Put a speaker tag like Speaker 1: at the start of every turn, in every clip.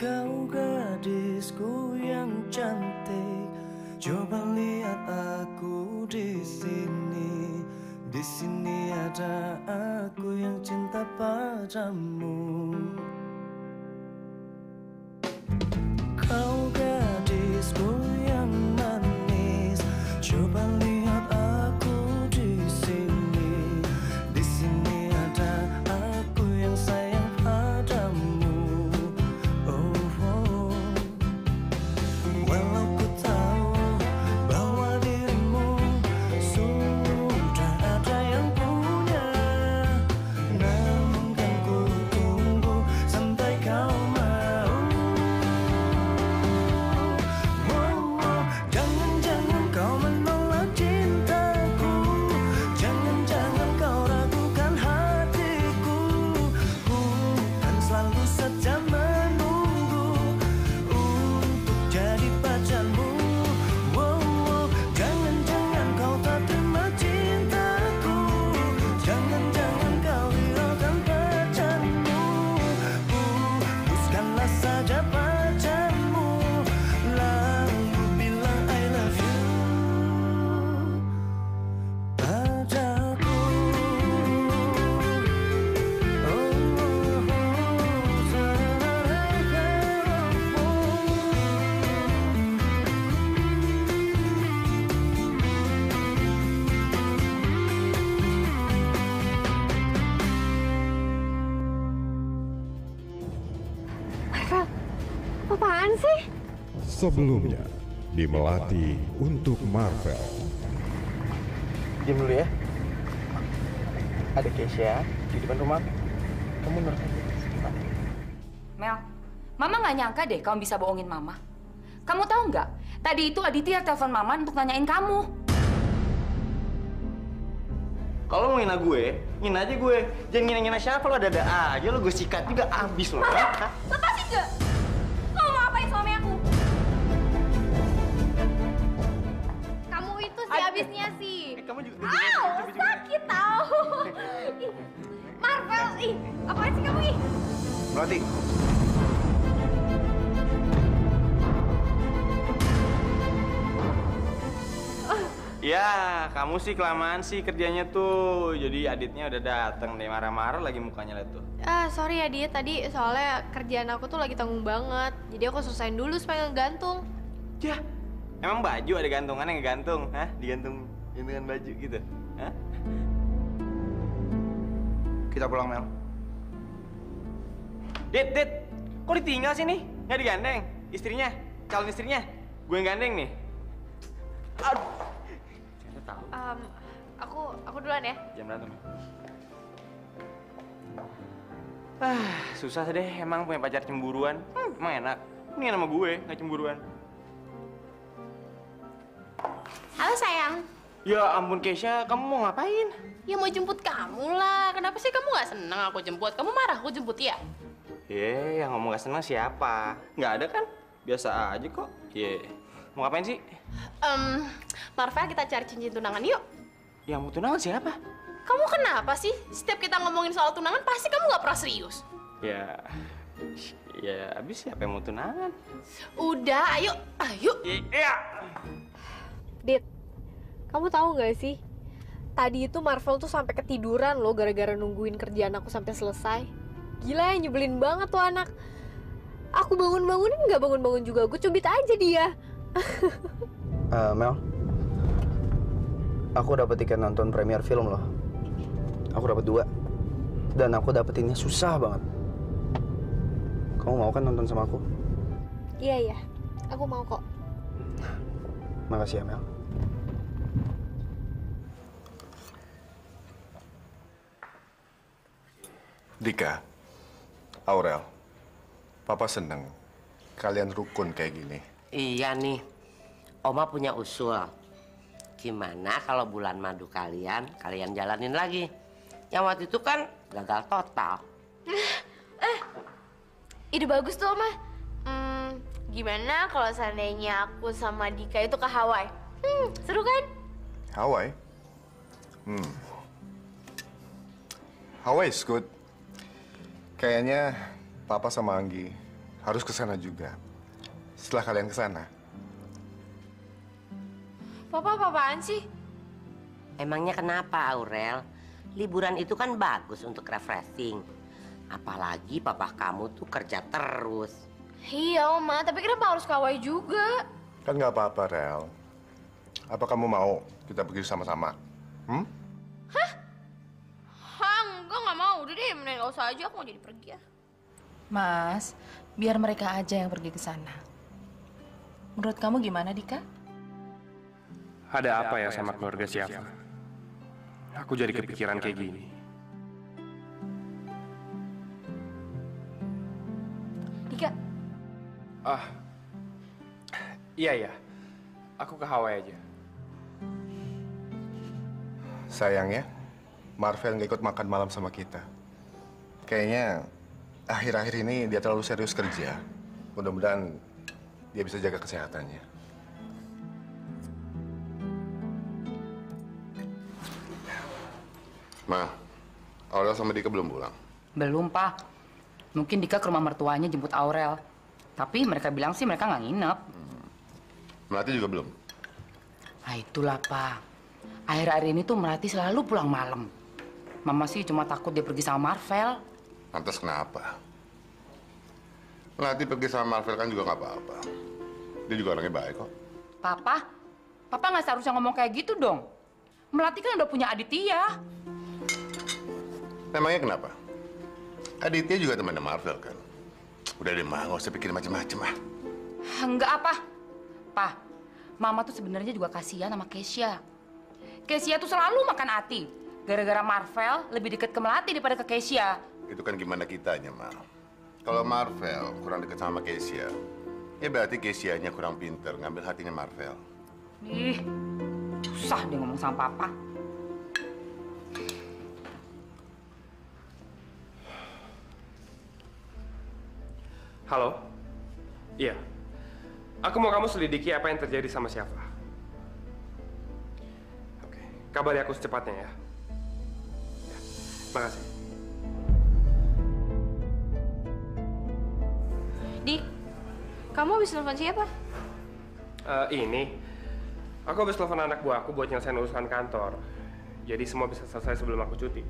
Speaker 1: Kau gadisku yang cantik, coba lihat aku di sini. Di sini ada aku yang cinta padamu. Kau gadisku yang manis, coba lihat aku di sini. Di sini ada aku yang sayang padamu. Walau ku tahu bahwa dirimu sudah ada yang punya, namun kan ku tunggu sampai kau mau. Jangan-jangan kau menolak cintaku, jangan-jangan kau ragukan hatiku. Ku kan selalu saja menunggu untuk jadi pacarmu. Jangan-jangan kau tak terima cintaku, jangan-jangan kau hiraukan pacarmu. Putuskanlah saja pacarmu, lalu bilang I love you padaku.
Speaker 2: Marvel, apaan sih?
Speaker 3: Sebelumnya di Melati untuk Marvel.
Speaker 4: Diam dulu ya. Ada Keisha di depan rumah. Kamu nurut aja.
Speaker 5: Mel, Mama nggak nyangka deh kamu bisa bohongin Mama. Kamu tahu nggak? Tadi itu Aditya telepon Mama untuk nanyain kamu.
Speaker 4: Kalau mau ngina gue, ngina aja gue. Jangan ngina-ngina siapa lo, ada aja lo, gue sikat juga abis lo.
Speaker 2: Marvel, lepasin gak? Kamu mau ngapain suami aku? Kamu itu sih abisnya sih.
Speaker 4: Kamu juga.
Speaker 2: Sakit tau. Ih, Marvel, apaan sih kamu ih?
Speaker 4: Melati. Ya, kamu sih kelamaan sih kerjanya tuh. Jadi Aditnya udah dateng deh, marah-marah lagi mukanya liat tuh.
Speaker 2: Sorry ya Dit, tadi soalnya kerjaan aku tuh lagi tanggung banget. Jadi aku selesain dulu supaya ngegantung.
Speaker 4: Ya, emang baju ada gantungannya ngegantung? Hah? Digantung gantungan baju gitu? Hah? Kita pulang, Mel. Dit, kok ditinggal sih nih? Nggak digandeng? Istrinya, calon istrinya. Gue yang gandeng nih. Aduh. Tahu.
Speaker 2: Aku duluan ya.
Speaker 4: Jam berantem. Susah deh emang punya pacar cemburuan. Emang enak. Mendingan sama gue, nggak cemburuan.
Speaker 2: Halo sayang.
Speaker 4: Ya ampun Keisha, kamu mau ngapain?
Speaker 2: Ya mau jemput kamu lah. Kenapa sih kamu nggak seneng aku jemput? Kamu marah aku jemput ya?
Speaker 4: Yang ngomong gak senang siapa? Nggak ada kan? Biasa aja kok. Mau ngapain sih?
Speaker 2: Marvel, kita cari cincin tunangan yuk.
Speaker 4: Yang mau tunangan siapa?
Speaker 2: Kamu kenapa sih? Setiap kita ngomongin soal tunangan, pasti kamu nggak pernah serius.
Speaker 4: Ya, abis siapa yang mau tunangan?
Speaker 2: Udah, ayo.
Speaker 4: Iya.
Speaker 6: Dit, kamu tahu nggak sih? Tadi itu Marvel tuh sampai ketiduran loh gara-gara nungguin kerjaan aku sampai selesai. Gila ya, nyebelin banget tuh anak. Aku bangun-bangunin nggak bangun-bangun juga, gue cubit aja dia.
Speaker 4: Mel, aku dapat tiket nonton premier film loh. Aku dapat 2, dan aku dapetinnya susah banget. Kamu mau kan nonton sama aku?
Speaker 6: Iya, aku mau kok.
Speaker 4: Makasih ya Mel.
Speaker 3: Dika, Aurel, Papa seneng kalian rukun kayak gini.
Speaker 7: Iya nih, Oma punya usul. Gimana kalau bulan madu kalian jalanin lagi? Yang waktu itu kan gagal total.
Speaker 2: Ide bagus tuh, Oma. Gimana kalau seandainya aku sama Dika itu ke Hawaii? Seru kan?
Speaker 3: Hawaii? Hawaii is good. Kayaknya Papa sama Anggi harus ke sana juga. Setelah kalian ke sana.
Speaker 2: Papa apa-apaan sih?
Speaker 7: Emangnya kenapa, Aurel? Liburan itu kan bagus untuk refreshing. Apalagi papa kamu tuh kerja terus.
Speaker 2: Iya, Oma. Tapi kenapa harus ke Hawaii juga?
Speaker 3: Kan nggak apa-apa, Rel. Apa kamu mau kita pergi sama-sama?
Speaker 2: Enggak, nggak mau. Udah deh, mending nggak usah aja. Aku mau jadi pergi ya.
Speaker 5: Mas, biar mereka aja yang pergi ke sana. Menurut kamu gimana, Dika?
Speaker 8: Ada apa ya sama keluarga Syafa? Aku jadi kepikiran kayak gini.
Speaker 2: Dika,
Speaker 8: Iya. Aku ke Hawaii aja.
Speaker 3: Sayangnya, Marvel nggak ikut makan malam sama kita. Kayaknya akhir-akhir ini dia terlalu serius kerja. Mudah-mudahan dia bisa jaga kesehatannya.
Speaker 9: Ma, Aurel sama Dika belum pulang.
Speaker 5: Belum, Pak. Mungkin Dika ke rumah mertuanya jemput Aurel. Tapi mereka bilang sih mereka nggak nginep.
Speaker 9: Melati juga belum.
Speaker 5: Nah itulah, Pak. Akhir-akhir ini tuh Melati selalu pulang malam. Mama sih cuma takut dia pergi sama Marvel.
Speaker 9: Lantas kenapa? Melati pergi sama Marvel kan juga nggak apa-apa. Dia juga orangnya baik kok.
Speaker 5: Papa nggak seharusnya ngomong kayak gitu dong. Melati kan udah punya Aditya.
Speaker 9: Memangnya kenapa? Aditya juga temannya Marvel kan? Udah deh, Ma, nggak usah pikir macem-macem, ah.
Speaker 5: Enggak apa. Pak, Mama tuh sebenarnya juga kasihan sama Keisha. Keisha tuh selalu makan hati. Gara-gara Marvel lebih dekat ke Melati daripada ke Keisha.
Speaker 9: Itu kan gimana kitanya, Ma. Kalau Marvel kurang dekat sama Keisha, ya berarti Keisha-nya kurang pinter ngambil hatinya Marvel.
Speaker 5: Ih, susah dia ngomong sama Papa.
Speaker 8: Halo? Iya. Aku mau kamu selidiki apa yang terjadi sama Syafa. Oke. Kabari aku secepatnya ya. Ya. Makasih.
Speaker 2: Dik, kamu habis nelfon siapa?
Speaker 8: Ini. Aku habis telepon anak buah aku buat nyelesain urusan kantor. Jadi semua bisa selesai sebelum aku cuti.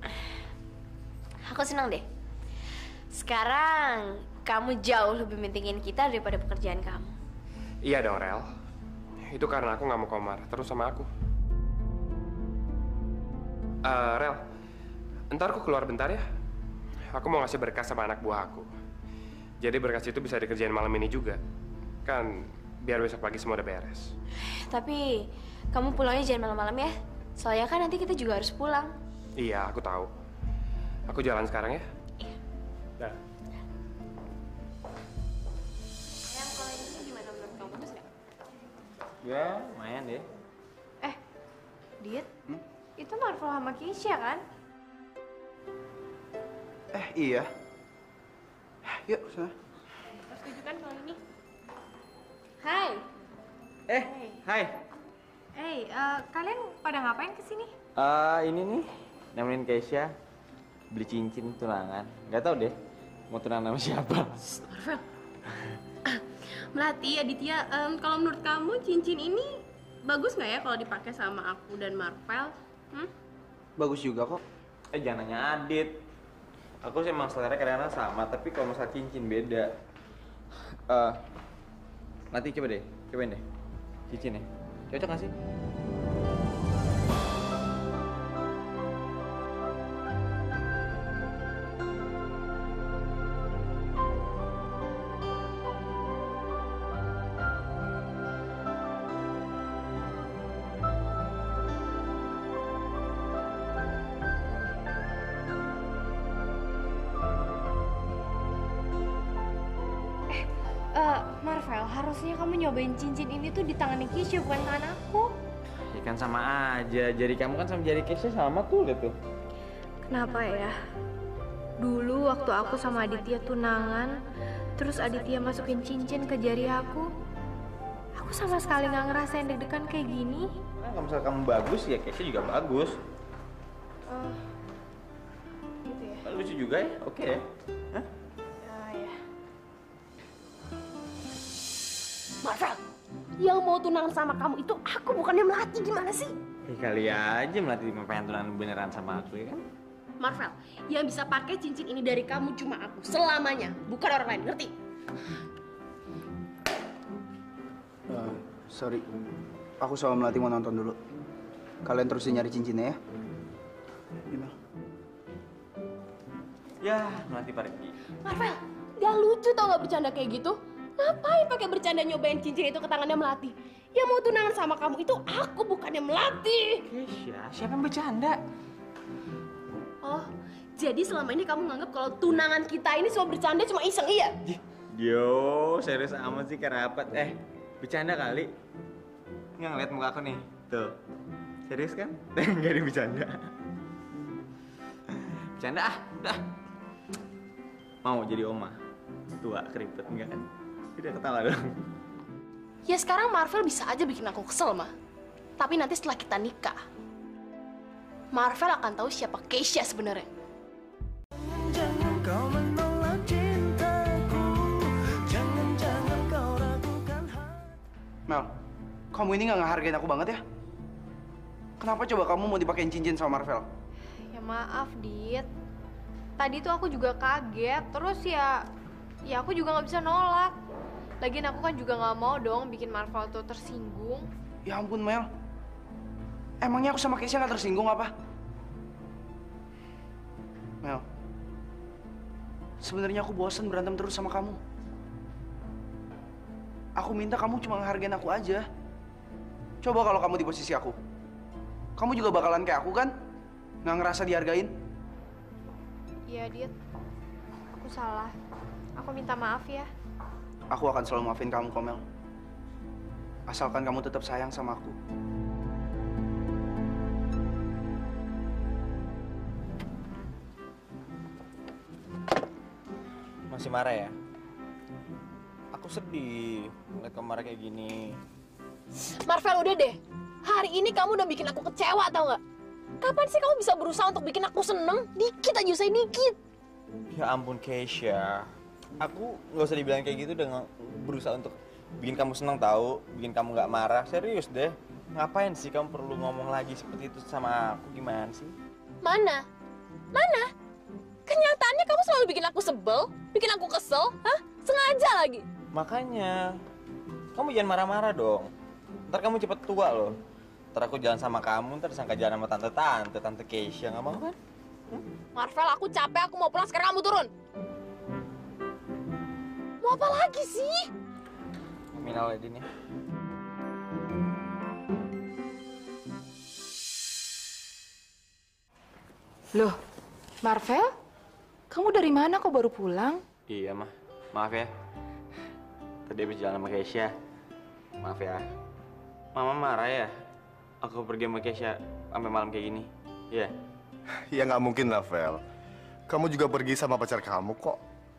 Speaker 2: Aku senang deh. Sekarang kamu jauh lebih pentingin kita daripada pekerjaan kamu.
Speaker 8: Iya dong, Rel. Itu karena aku nggak mau kamu marah terus sama aku. Rel, ntar aku keluar bentar ya. Aku mau ngasih berkas sama anak buah aku. Jadi berkas itu bisa dikerjain malam ini juga. Kan biar besok pagi semua udah beres.
Speaker 2: Tapi kamu pulangnya jangan malam-malam ya. Soalnya kan nanti kita juga harus pulang.
Speaker 8: Iya, aku tahu. Aku jalan sekarang ya.
Speaker 2: Iya.
Speaker 8: Dah.
Speaker 2: Yang kalau ini gimana menurut kamu? Bagus nggak?
Speaker 10: Ya, lumayan deh.
Speaker 2: Dit, itu Marvel sama Keisha kan?
Speaker 4: Iya. Yuk, sana.
Speaker 2: Terus setuju kan kalau ini? Hai.
Speaker 10: Hai.
Speaker 2: Kalian pada ngapain kesini?
Speaker 10: Ini nih, nemenin Keisha beli cincin tunangan. Gak tau deh, mau tunangan sama siapa.
Speaker 11: Marvel. Melati, Aditya, kalau menurut kamu cincin ini bagus nggak ya kalau dipakai sama aku dan Marvel?
Speaker 4: Bagus juga kok.
Speaker 10: Jangan nanya Adit. Aku sih emang selera kadang-kadang sama, tapi kalau masalah cincin beda. Nanti cobain deh. Cincinnya. Cocok nggak sih?
Speaker 6: Marvel, harusnya kamu nyobain cincin ini tuh di tangan Keisha, bukan tangan aku.
Speaker 10: Ya kan sama aja. Jari kamu kan sama jari Keisha sama tuh, lihat tuh.
Speaker 6: Kenapa ya? Dulu waktu aku sama Aditya tunangan, terus Aditya masukin cincin ke jari aku sama sekali nggak ngerasain deg-degan kayak gini.
Speaker 10: Nah, kalau misalnya kamu bagus, ya Keisha juga bagus.
Speaker 6: Gitu ya?
Speaker 10: Lucu juga ya? Oke ya? Hah?
Speaker 6: Ya.
Speaker 11: Marvel, yang mau tunangan sama kamu itu aku bukannya Melati, gimana sih?
Speaker 10: Kali aja Melati pengen tunangan beneran sama aku ya kan?
Speaker 11: Marvel, yang bisa pakai cincin ini dari kamu cuma aku selamanya, bukan orang lain, ngerti?
Speaker 4: Sorry, aku sama Melati mau nonton dulu. Kalian terusin nyari cincinnya ya. Gimana?
Speaker 10: Ya, Melati pergi.
Speaker 11: Marvel, gak lucu tau gak bercanda kayak gitu? Ngapain pakai bercanda nyobain cincin itu ke tangannya Melati? Yang mau tunangan sama kamu itu aku, bukannya Melati.
Speaker 10: Keisha, siapa yang bercanda?
Speaker 11: Oh, jadi selama ini kamu nganggap kalau tunangan kita ini cuma bercanda, cuma iseng, iya?
Speaker 10: Yo, serius amat sih kerapat. Bercanda kali. Nggak ngeliat muka aku nih. Tuh. Serius kan? Nggak ada bercanda. Bercanda udah. Mau jadi oma? Tua, keriput, enggak kan? Udah ketawa dong.
Speaker 11: Ya sekarang Marvel bisa aja bikin aku kesel, mah. Tapi nanti setelah kita nikah, Marvel akan tahu siapa Keisha sebenarnya.
Speaker 1: Jangan kau menolak cintaku, jangan kau ragukan hati.
Speaker 4: Mel, kamu ini nggak ngehargain aku banget ya? Kenapa coba kamu mau dipakein cincin sama Marvel?
Speaker 6: Ya maaf, Dit. Tadi tuh aku juga kaget, terus ya aku juga nggak bisa nolak. Lagian aku kan juga nggak mau dong bikin Marvel tuh tersinggung.
Speaker 4: Ya ampun, Mel. Emangnya aku sama Keisha nggak tersinggung apa? Mel, sebenarnya aku bosan berantem terus sama kamu. Aku minta kamu cuma ngehargain aku aja. Coba kalau kamu di posisi aku. Kamu juga bakalan kayak aku kan? Nggak ngerasa dihargain?
Speaker 6: Iya, Dit. Aku salah. Aku minta maaf ya.
Speaker 4: Aku akan selalu maafin kamu, Mel. Asalkan kamu tetap sayang sama aku.
Speaker 10: Masih marah ya? Aku sedih ngeliat kamu marah kayak gini.
Speaker 11: Marvel, udah deh. Hari ini kamu udah bikin aku kecewa, tau nggak? Kapan sih kamu bisa berusaha untuk bikin aku seneng? Dikit aja, usai dikit.
Speaker 10: Ya ampun Keisha, aku nggak usah dibilang kayak gitu udah berusaha untuk bikin kamu seneng tahu, bikin kamu nggak marah. Serius deh, ngapain sih kamu perlu ngomong lagi seperti itu sama aku, gimana sih?
Speaker 11: Mana? Kenyataannya kamu selalu bikin aku sebel, bikin aku kesel, hah? Sengaja lagi.
Speaker 10: Makanya, kamu jangan marah-marah dong. Ntar kamu cepet tua loh. Ntar aku jalan sama kamu, ntar disangka jalan sama tante Keisha, nggak mau kan?
Speaker 11: Marvel, aku capek, aku mau pulang, sekarang kamu turun. Mau apa lagi sih?
Speaker 10: Minal Aidin ya.
Speaker 5: Loh, Marvel? Kamu dari mana kok baru pulang?
Speaker 10: Iya mah, maaf ya. Tadi habis jalan sama Keisha. Maaf ya. Mama marah ya? Aku pergi sama Keisha sampai malam kayak gini. Iya.
Speaker 3: Ya nggak mungkin lah, Vel. Kamu juga pergi sama pacar kamu kok.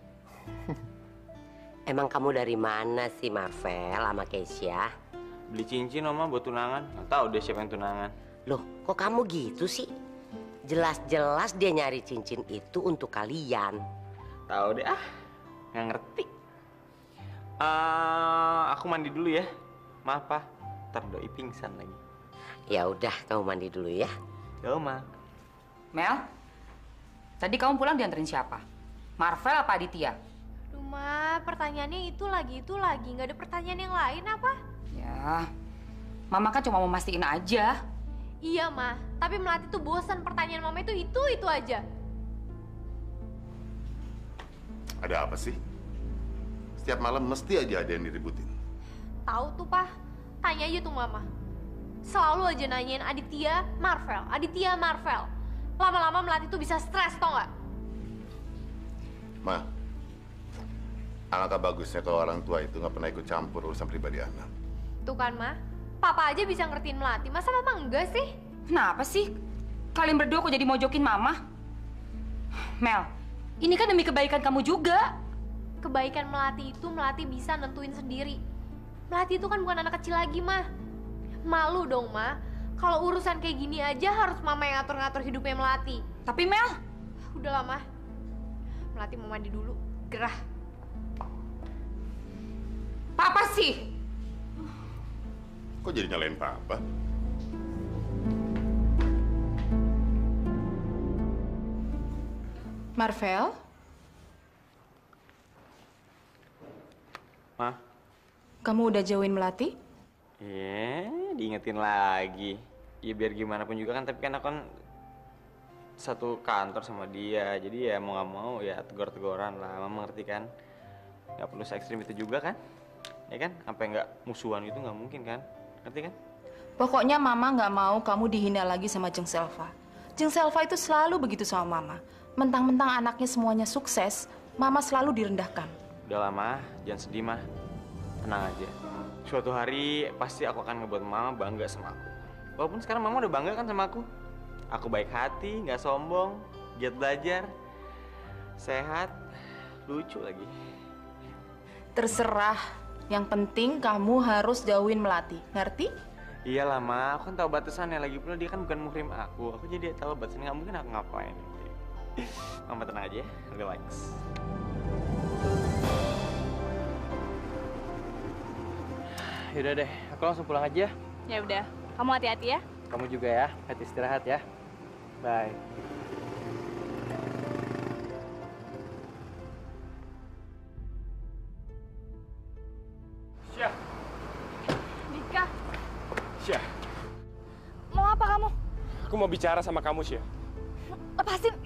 Speaker 7: Emang kamu dari mana sih, Marvel sama Keisha?
Speaker 10: Beli cincin Oma buat tunangan. Nggak tahu deh siapa yang tunangan.
Speaker 7: Loh, kok kamu gitu sih? Jelas-jelas dia nyari cincin itu untuk kalian.
Speaker 10: Tahu deh nggak ngerti. Aku mandi dulu ya. Maaf Pak, ntar doi pingsan lagi.
Speaker 7: Ya udah, kamu mandi dulu ya.
Speaker 10: Ya Oma.
Speaker 5: Mel, tadi kamu pulang dianterin siapa? Marvel apa Aditya?
Speaker 6: Aduh, Ma, pertanyaannya itu lagi. Nggak ada pertanyaan yang lain apa?
Speaker 5: Ya, Mama kan cuma mau mastiin aja.
Speaker 6: Iya, Ma. Tapi Melati tuh bosan pertanyaan Mama itu aja.
Speaker 9: Ada apa sih? Setiap malam mesti aja ada yang diributin.
Speaker 6: Tahu tuh, Pak. Tanya aja tuh Mama. Selalu aja nanyain Aditya, Marvel. Lama-lama Melati tuh bisa stres, tau nggak?
Speaker 9: Ma, alangkah bagusnya kalau orang tua itu nggak pernah ikut campur urusan pribadi anak.
Speaker 6: Tuh kan, Ma. Papa aja bisa ngertiin Melati. Masa Mama enggak sih?
Speaker 5: Kenapa sih? Kalian berdua kok jadi mojokin Mama? Mel, ini kan demi kebaikan kamu juga.
Speaker 6: Kebaikan Melati itu Melati bisa nentuin sendiri. Melati itu kan bukan anak kecil lagi, Ma. Malu dong, Ma. Kalau urusan kayak gini aja harus Mama yang ngatur-ngatur hidupnya Melati.
Speaker 5: Tapi Mel,
Speaker 6: udahlah, Ma. Melati mau mandi dulu. Gerah.
Speaker 5: Papa sih.
Speaker 9: Kok jadi nyalain papa?
Speaker 5: Marvel?
Speaker 10: Ma?
Speaker 5: Kamu udah jauhin Melati?
Speaker 10: Diingetin lagi. Ya biar gimana pun juga kan, tapi kan aku kan satu kantor sama dia. Jadi ya mau nggak mau ya tegur-teguran lah. Mama ngerti kan? Nggak perlu se-ekstrim itu juga kan? Ya kan? Sampai nggak musuhan itu nggak mungkin kan? Ngerti kan?
Speaker 5: Pokoknya Mama nggak mau kamu dihina lagi sama Jeng Selva. Jeng Selva itu selalu begitu sama Mama. Mentang-mentang anaknya semuanya sukses, Mama selalu direndahkan.
Speaker 10: Udah lama, jangan sedih mah. Tenang aja. Suatu hari pasti aku akan ngebuat Mama bangga sama aku. Walaupun sekarang Mama udah bangga kan sama aku. Aku baik hati, nggak sombong, giat belajar, sehat, lucu lagi.
Speaker 5: Terserah. Yang penting kamu harus jauhin Melati. Ngerti?
Speaker 10: Iyalah Ma, aku kan tahu batasannya. Lagi pula dia kan bukan muhrim aku. Aku jadi tahu batasannya, nggak mungkin aku ngapain. Mama tenang aja, relax. Yaudah deh, aku langsung pulang aja.
Speaker 6: Ya udah, kamu hati-hati ya.
Speaker 10: Kamu juga ya, hati istirahat ya. Bye.
Speaker 8: Syah.
Speaker 6: Dika,
Speaker 8: Syah,
Speaker 6: mau apa kamu?
Speaker 8: aku mau bicara sama kamu, Syah.
Speaker 6: Lepasin.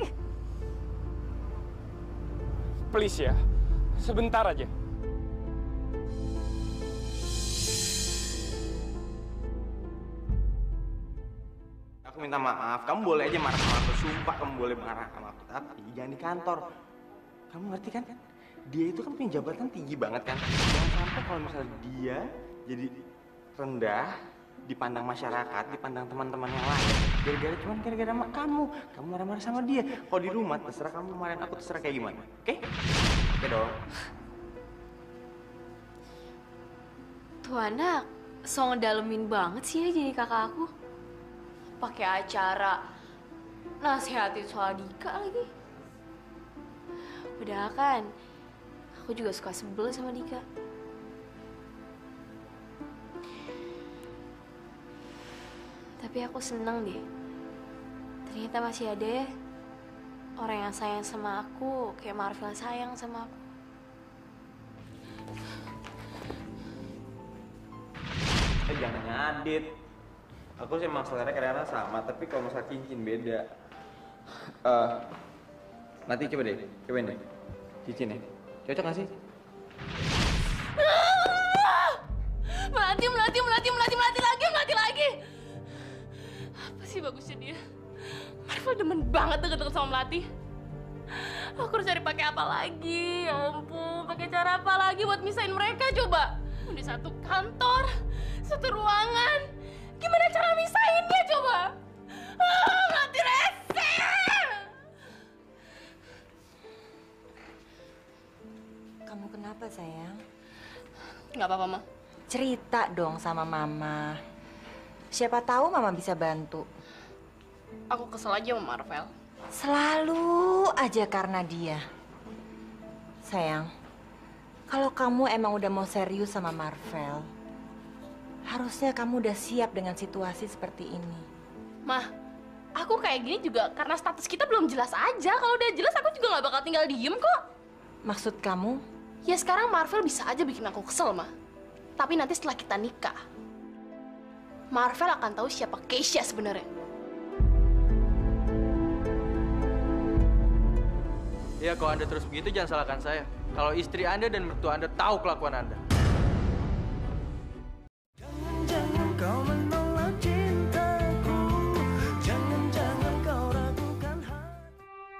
Speaker 8: Please ya, sebentar aja.
Speaker 10: Aku minta maaf, kamu boleh aja marah sama aku. Sumpah kamu boleh marah sama aku, tapi jangan di kantor. Kamu ngerti kan? Dia itu kan punya jabatan tinggi banget kan. Jangan sampai kalau misalnya dia jadi rendah dipandang masyarakat, dipandang teman-teman yang lain. Gara-gara kamu marah-marah sama dia. Kalau di rumah terserah kamu marahin aku, terserah kayak gimana. Oke? Oke dong.
Speaker 2: Tuh anak, so ngedalemin banget sih ya jadi kakak aku. Pakai acara nasihatin soal Dika lagi. Padahal kan, aku juga suka sebel sama Dika. Tapi aku seneng deh. Ternyata masih ada ya orang yang sayang sama aku kayak Marvel sayang sama aku.
Speaker 10: Jangan nyadit. Aku sih emang selera kadang-kadang sama, tapi kalau masalah cincin beda. Nanti coba deh, cobain deh. Cincin ya. Cocok gak sih?
Speaker 11: Melati lagi. Apa sih bagusnya dia? Marvel demen banget deket-deket sama Melati. Aku harus cari pakai apa lagi? Ya ampun, pakai cara apa lagi buat misahin mereka coba? Di satu kantor, satu ruangan. Gimana cara misahinnya coba? Melati rese!
Speaker 12: Kamu kenapa sayang?
Speaker 11: Nggak apa-apa, Ma.
Speaker 12: Cerita dong sama Mama. Siapa tahu Mama bisa bantu.
Speaker 11: Aku kesel aja sama Marvel.
Speaker 12: Selalu aja karena dia. Sayang, kalau kamu emang udah mau serius sama Marvel, harusnya kamu udah siap dengan situasi seperti ini.
Speaker 11: Mah, aku kayak gini juga karena status kita belum jelas aja. Kalau udah jelas aku juga nggak bakal tinggal diem kok.
Speaker 12: Maksud kamu?
Speaker 11: Ya sekarang Marvel bisa aja bikin aku kesel, Mah. Tapi nanti setelah kita nikah, Marvel akan tahu siapa Keisha sebenarnya.
Speaker 10: Ya kalau Anda terus begitu jangan salahkan saya. Kalau istri Anda dan mertua Anda tahu kelakuan Anda.
Speaker 1: Jangan kau menolak cintaku, jangan kau ragukan hati.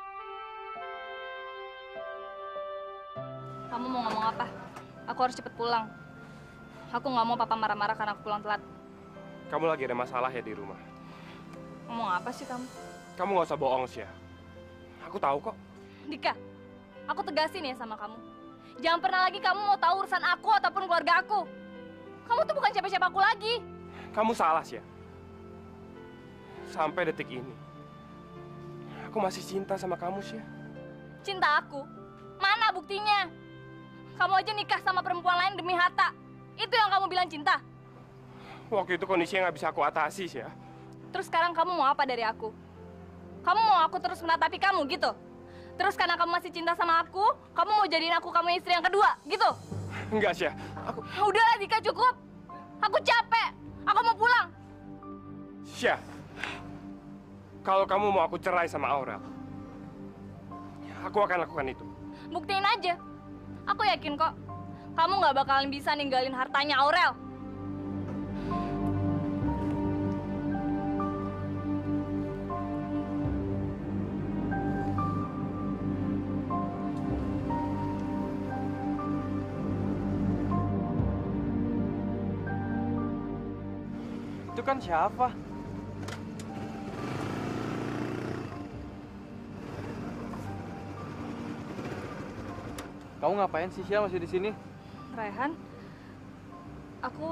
Speaker 6: Kamu mau ngomong apa? Aku harus cepet pulang. Aku nggak mau papa marah-marah karena aku pulang telat.
Speaker 8: Kamu lagi ada masalah ya di rumah?
Speaker 6: Ngomong apa sih kamu?
Speaker 8: Kamu nggak usah bohong, Syah. Aku tahu kok.
Speaker 6: Dika, aku tegasin ya sama kamu. Jangan pernah lagi kamu mau tahu urusan aku ataupun keluarga aku. Kamu tuh bukan siapa-siapa aku lagi.
Speaker 8: Kamu salah, Syah. Sampai detik ini, aku masih cinta sama kamu, Syah.
Speaker 6: Cinta aku? Mana buktinya? Kamu aja nikah sama perempuan lain demi harta. Itu yang kamu bilang cinta?
Speaker 8: Waktu itu kondisinya nggak bisa aku atasi sih ya.
Speaker 11: Terus sekarang kamu mau apa dari aku? Kamu mau aku terus menatapi kamu gitu? Terus karena kamu masih cinta sama aku, kamu mau jadiin aku kamu istri yang kedua, gitu?
Speaker 8: Enggak sih ya.
Speaker 11: Udahlah Dika, cukup. Aku capek. Aku mau pulang.
Speaker 8: Syah, kalau kamu mau aku cerai sama Aurel, aku akan lakukan itu.
Speaker 11: Buktiin aja. Aku yakin kok, kamu nggak bakalan bisa ninggalin hartanya Aurel.
Speaker 10: Itu kan siapa? Kamu ngapain sih, Syah, masih di sini?
Speaker 11: Raihan, aku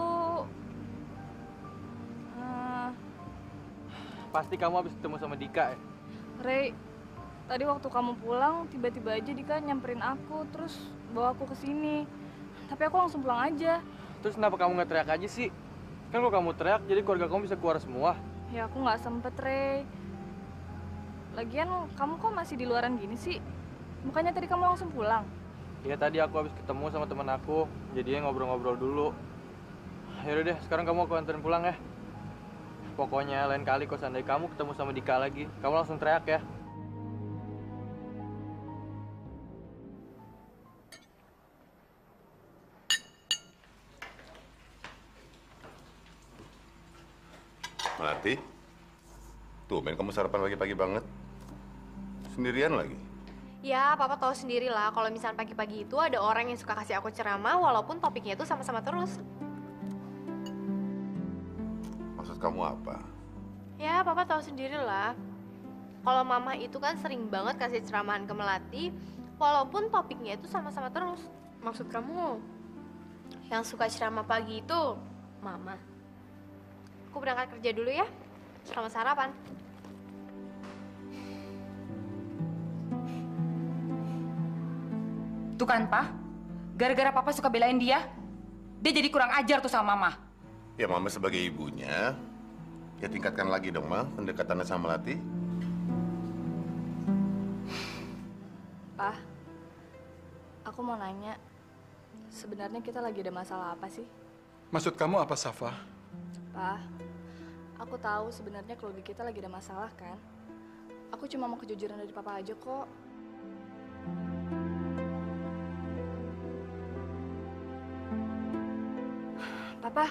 Speaker 10: Pasti kamu habis ketemu sama Dika ya?
Speaker 11: Ray, tadi waktu kamu pulang, tiba-tiba aja Dika nyamperin aku, terus bawa aku ke sini. Tapi aku langsung pulang aja.
Speaker 10: Terus kenapa kamu nggak teriak aja sih? Kan kalau kamu teriak, jadi keluarga kamu bisa keluar semua.
Speaker 11: Ya aku nggak sempet, Ray. Lagian kamu kok masih di luaran gini sih? Bukannya tadi kamu langsung pulang?
Speaker 10: Ya tadi aku habis ketemu sama teman aku, jadinya ngobrol-ngobrol dulu. Yaudah deh, sekarang kamu aku anterin pulang ya. Pokoknya lain kali kalau seandainya kamu ketemu sama Dika lagi, kamu langsung teriak ya.
Speaker 9: Melati, tumben kamu sarapan pagi-pagi banget. Sendirian lagi.
Speaker 6: Ya, Papa tahu sendiri lah kalau misalnya pagi-pagi itu ada orang yang suka kasih aku ceramah walaupun topiknya itu sama-sama terus.
Speaker 9: Maksud kamu apa?
Speaker 6: Ya, Papa tahu sendiri lah. Kalau Mama itu kan sering banget kasih ceramahan ke Melati walaupun topiknya itu sama-sama terus. Maksud kamu yang suka ceramah pagi itu Mama. Aku berangkat kerja dulu ya. Selamat sarapan.
Speaker 5: Tuh kan, Pak. Gara-gara Papa suka belain dia, dia jadi kurang ajar tuh sama Mama.
Speaker 9: Ya Mama sebagai ibunya, ya tingkatkan lagi dong, Ma, pendekatannya sama Melati.
Speaker 11: Pak, aku mau nanya, sebenarnya kita lagi ada masalah apa sih?
Speaker 13: Maksud kamu apa, Safa?
Speaker 11: Pak, aku tahu sebenarnya keluarga kita lagi ada masalah kan? Aku cuma mau kejujuran dari Papa aja kok. Papa,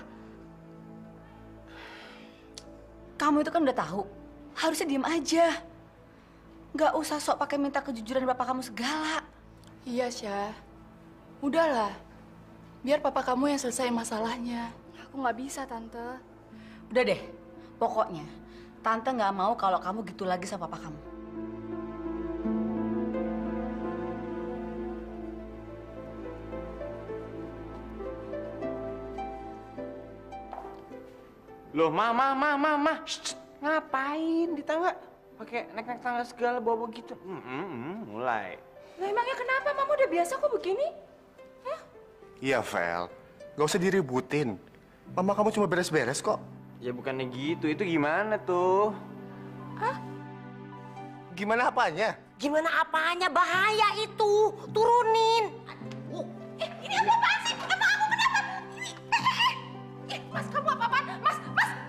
Speaker 5: Kamu itu kan udah tahu, harusnya diem aja. Nggak usah sok pakai minta kejujuran bapak kamu segala.
Speaker 14: Iya, Syah. Udahlah, biar papa kamu yang selesai masalahnya.
Speaker 11: Aku nggak bisa, Tante.
Speaker 5: Udah deh, pokoknya Tante nggak mau kalau kamu gitu lagi sama papa kamu.
Speaker 10: Loh, Ma. Ngapain di tangga? Pakai naik-naik tangga segala bawa begitu. Mulai.
Speaker 14: Lah emangnya kenapa? Mama udah biasa kok begini.
Speaker 3: Iya, Vel. Gak usah diributin. Mama kamu cuma beres-beres kok.
Speaker 10: Ya bukannya gitu, itu gimana tuh?
Speaker 3: Hah? Gimana apanya?
Speaker 7: Gimana apanya? Bahaya itu. Turunin.
Speaker 14: Ini apa-apaan sih? Emang kamu kenapa? Mas, kamu apa-apaan? Mas!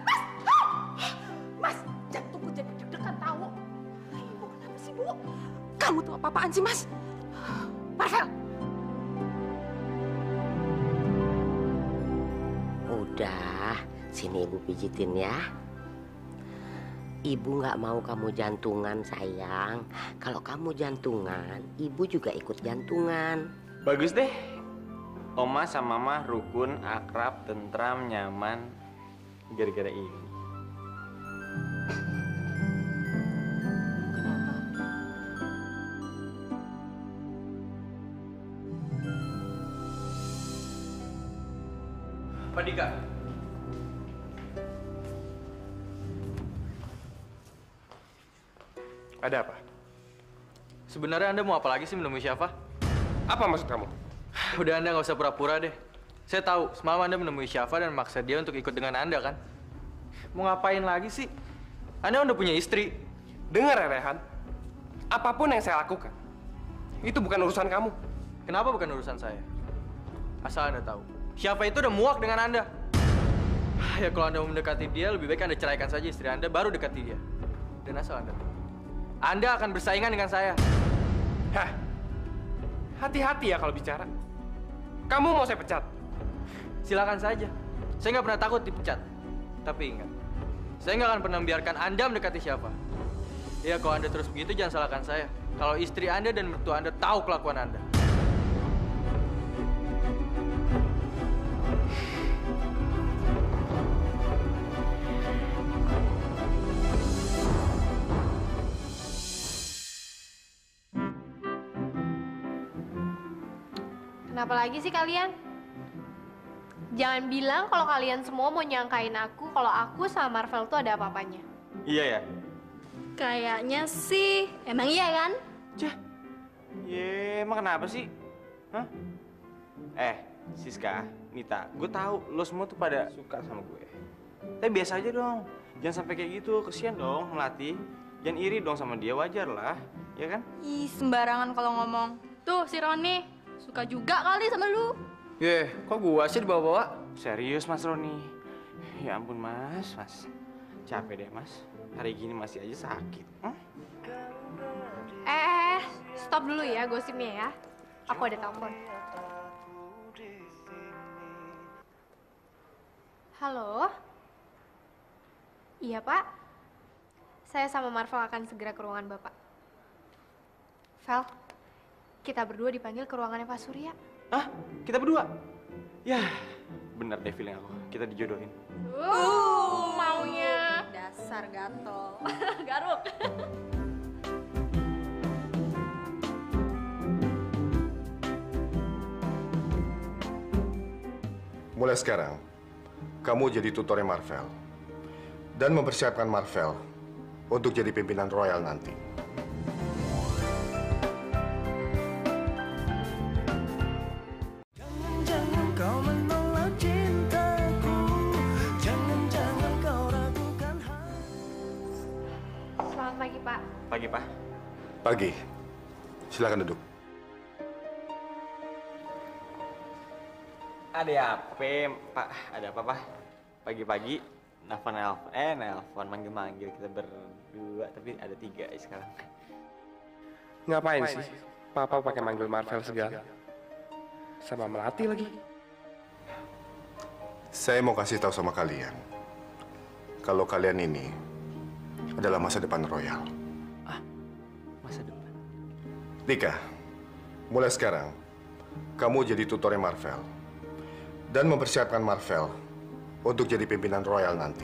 Speaker 14: Mas, jantungku jadi deg-degan tahu. Ibu kenapa sih, Bu? Kamu tuh apa-apaan sih, Mas? Marvel!
Speaker 7: Udah, sini Ibu pijitin ya. Ibu nggak mau kamu jantungan, sayang. Kalau kamu jantungan, Ibu juga ikut jantungan.
Speaker 10: Bagus deh. Oma sama Mama rukun, akrab, tentram, nyaman. Gara-gara ini. Pak Dika.
Speaker 8: Ada apa?
Speaker 10: Sebenarnya Anda mau apa lagi sih menemui Syafa?
Speaker 8: Apa maksud kamu?
Speaker 10: Udah Anda nggak usah pura-pura deh. Saya tahu, semalam Anda menemui Syafa dan memaksa dia untuk ikut dengan Anda, kan? Mau ngapain lagi sih? Anda udah punya istri.
Speaker 8: Dengar ya, Rehan. Apapun yang saya lakukan, itu bukan urusan kamu.
Speaker 10: Kenapa bukan urusan saya? Asal Anda tahu, Syafa itu udah muak dengan Anda. Ya kalau Anda mau mendekati dia, lebih baik Anda ceraikan saja istri Anda, baru dekati dia. Dan asal Anda tahu, Anda akan bersaingan dengan saya.
Speaker 8: Hah? Hati-hati ya kalau bicara. Kamu mau saya pecat?
Speaker 10: Silakan saja. Saya nggak pernah takut dipecat. Tapi ingat, saya nggak akan pernah membiarkan Anda mendekati Syafa. Ya, kalau Anda terus begitu, jangan salahkan saya. Kalau istri Anda dan mertua Anda tahu kelakuan Anda.
Speaker 6: Kenapa lagi sih kalian? Jangan bilang kalau kalian semua mau nyangkain aku kalau aku sama Marvel tuh ada apa-apanya.
Speaker 10: Iya ya?
Speaker 11: Kayaknya sih, emang iya kan?
Speaker 10: Emang kenapa sih? Hah? Siska, Nita, gue tahu lo semua tuh pada suka sama gue. Tapi biasa aja dong, jangan sampai kayak gitu, kesian dong Melati. Jangan iri dong sama dia, wajar lah, ya kan?
Speaker 11: Ih, sembarangan kalau ngomong. Tuh, si Roni, suka juga kali sama lu.
Speaker 10: Kok gua sih dibawa-bawa? Serius Mas Roni. Ya ampun Mas. Capek deh Mas. Hari gini masih aja sakit.
Speaker 6: Stop dulu ya gosipnya ya. Aku ada telepon. Halo? Iya Pak. Saya sama Marvel akan segera ke ruangan Bapak. Vel, kita berdua dipanggil ke ruangannya Pak Surya.
Speaker 10: Hah? Kita berdua? Ya, bener deh feeling aku. Kita dijodohin.
Speaker 11: Maunya. Dasar gatel. Garuk.
Speaker 3: Mulai sekarang, kamu jadi tutornya Marvel. Dan mempersiapkan Marvel untuk jadi pimpinan Royal nanti.
Speaker 1: Jangan kau menolak cintaku. Jangan kau ragukan
Speaker 6: Selamat pagi Pak.
Speaker 10: Pagi, Pak.
Speaker 3: Pagi. Silakan duduk.
Speaker 10: Ada apa, Pak? Ada apa, Pak? Pagi-pagi nelfon manggil-manggil kita berdua, tapi ada 3 sekarang.
Speaker 8: Ngapain sih? Papa pakai manggil Marvel segala. Sama Melati lagi.
Speaker 3: Saya mau kasih tahu sama kalian, kalau kalian ini adalah masa depan Royal.
Speaker 10: Masa depan?
Speaker 3: Lika, mulai sekarang, kamu jadi tutornya Marvel. Dan mempersiapkan Marvel untuk jadi pimpinan Royal nanti.